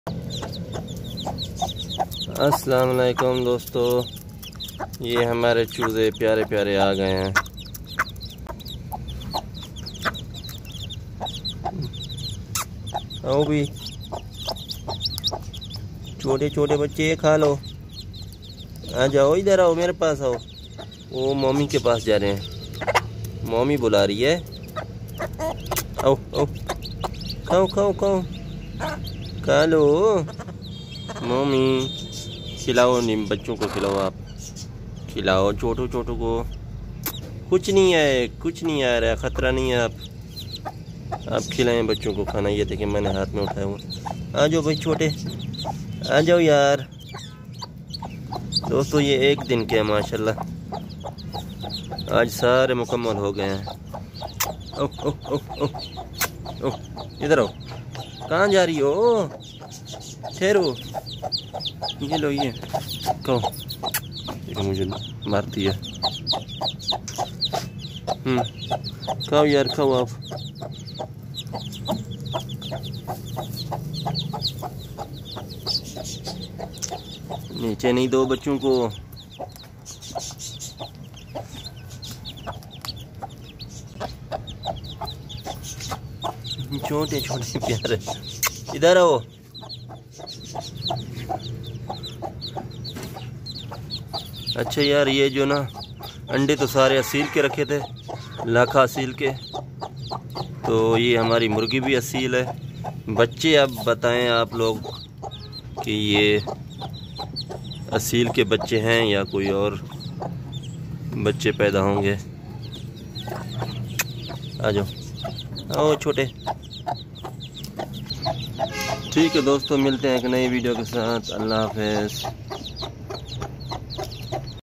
अस्सलाम वालेकुम दोस्तों, ये हमारे चूज़े प्यारे प्यारे आ गए हैं। आओ भी, छोटे छोटे बच्चे खा लो। आ जाओ, इधर आओ, मेरे पास आओ। वो मम्मी के पास जा रहे हैं, मम्मी बुला रही है। आओ आओ, खाओ खाओ खाओ, खा लो। मम्मी खिलाओ, नहीं बच्चों को खिलाओ, आप खिलाओ छोटू छोटू को। कुछ नहीं है, कुछ नहीं आ रहा, खतरा नहीं है। आप खिलाएं बच्चों को खाना। ये देखिए मैंने हाथ में उठाया हुआ। आ जाओ भाई छोटे, आ जाओ यार। दोस्तों ये एक दिन के हैं माशाल्लाह, आज सारे मुकम्मल हो गए हैं। ओह ओह ओह ओह ओह, इधर आओ। कहाँ जा रही हो? ठहरो, ये लो, ये कहो। देखो मुझे मारती है। खाओ यार, खाओ आप। नीचे नहीं दो बच्चों को। छोटे छोटे प्यारे, इधर आओ। अच्छा यार, ये जो ना अंडे तो सारे असील के रखे थे, लाखा असील के। तो ये हमारी मुर्गी भी असील है। बच्चे अब बताएं आप लोग कि ये असील के बच्चे हैं या कोई और बच्चे पैदा होंगे। आ जाओ, आओ छोटे। ठीक है दोस्तों, मिलते हैं एक नई वीडियो के साथ। अल्लाह हाफ़िज़।